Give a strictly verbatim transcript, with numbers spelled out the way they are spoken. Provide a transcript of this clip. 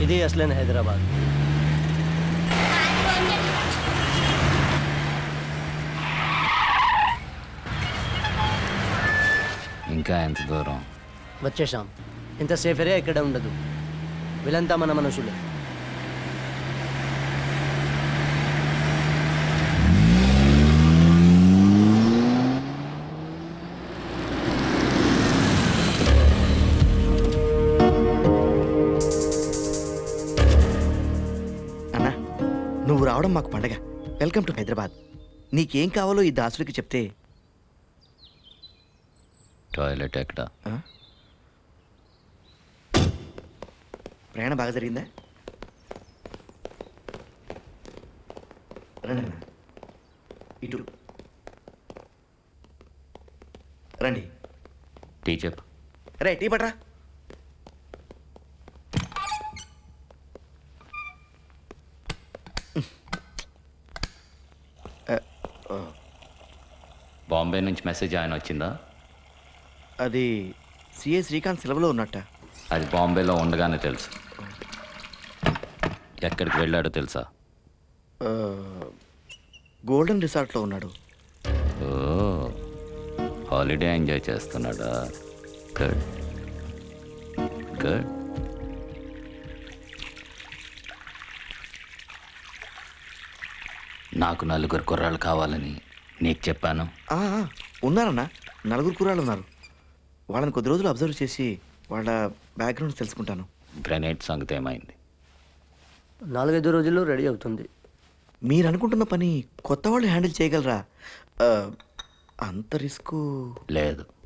ఇది అసలైన హైదరాబాద్. ఇంకా ఎంత దూరం? వచ్చేసాం. ఇంత సేఫ్ ఏరియా ఇక్కడ ఉండదు. వీళ్ళంతా మన మనుషులే. అన్నా, నువ్వు రావడం మాకు పండగ. Welcome to Hyderabad. నీకేం కావాలో ఈ దాసుడికి చెప్తే. టాయిలెట్ ఎక్కడ? ప్రయాణం బాగా జరిగిందా? రండి ఇటు రండి. టీ చెప్పు. రే టీ పట్రా. బాంబే నుంచి మెసేజ్ ఆయన వచ్చిందా? అది సిఏ శ్రీకాంత్ సెలవులో ఉన్నట్ట. అది బాంబేలో ఉండగానే తెలుసు. ఎక్కడికి వెళ్ళాడో తెలుసా? గోల్డెన్ రిసార్ట్లో ఉన్నాడు. ఓ, హాలిడే ఎంజాయ్ చేస్తున్నాడా? Good good. నాకు నలుగురు కుర్రాళ్ళు కావాలని నీకు చెప్పాను. ఉన్నారన్నా, నలుగురు కుర్రాళ్ళు ఉన్నారు. వాళ్ళని కొద్ది రోజులు అబ్జర్వ్ చేసి వాళ్ళ బ్యాక్గ్రౌండ్ తెలుసుకుంటాను. గ్రెనేడ్ సంగతి ఏమైంది? నాలుగైదు రోజుల్లో రెడీ అవుతుంది. మీరు అనుకుంటున్న పని కొత్త వాళ్ళు హ్యాండిల్ చేయగలరా? అంత రిస్క్ లేదు.